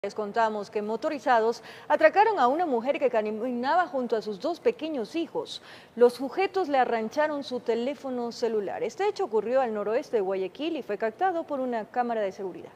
Les contamos que motorizados atracaron a una mujer que caminaba junto a sus dos pequeños hijos. Los sujetos le arrancharon su teléfono celular. Este hecho ocurrió al noroeste de Guayaquil y fue captado por una cámara de seguridad.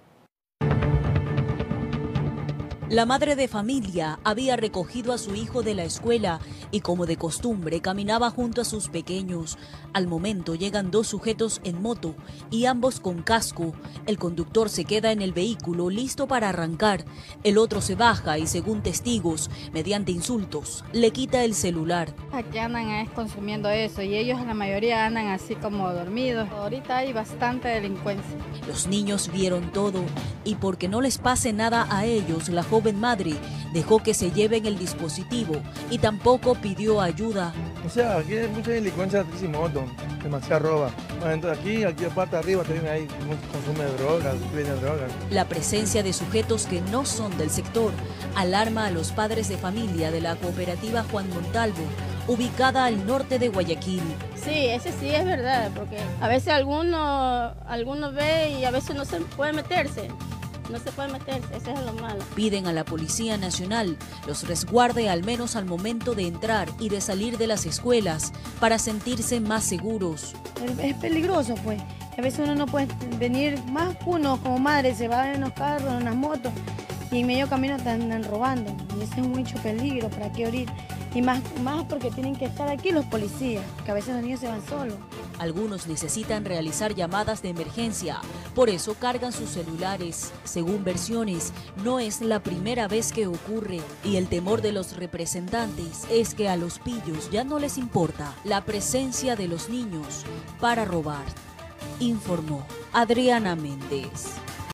La madre de familia había recogido a su hijo de la escuela y, como de costumbre, caminaba junto a sus pequeños. Al momento llegan dos sujetos en moto y ambos con casco. El conductor se queda en el vehículo listo para arrancar. El otro se baja y, según testigos, mediante insultos, le quita el celular. Aquí andan consumiendo eso y ellos la mayoría andan así como dormidos. Ahorita hay bastante delincuencia. Los niños vieron todo y porque no les pase nada a ellos, la joven madre dejó que se lleven el dispositivo y tampoco pidió ayuda. O sea, aquí hay mucha delincuencia de moto, demasiada roba. Bueno, entonces aquí aparte arriba también hay mucho consumo de drogas, venden drogas. La presencia de sujetos que no son del sector alarma a los padres de familia de la cooperativa Juan Montalvo, ubicada al norte de Guayaquil. Sí, ese sí es verdad, porque a veces alguno ve y a veces no se puede meterse. No se puede meterse, eso es lo malo. Piden a la Policía Nacional los resguarde al menos al momento de entrar y de salir de las escuelas para sentirse más seguros. Es peligroso, pues. A veces uno no puede venir, más uno como madre se va en los carros, en las motos y en medio camino te andan robando. Y ese es mucho peligro, ¿para qué oír? Y más porque tienen que estar aquí los policías, que a veces los niños se van solos. Algunos necesitan realizar llamadas de emergencia, por eso cargan sus celulares. Según versiones, no es la primera vez que ocurre y el temor de los representantes es que a los pillos ya no les importa la presencia de los niños para robar, informó Adriana Méndez.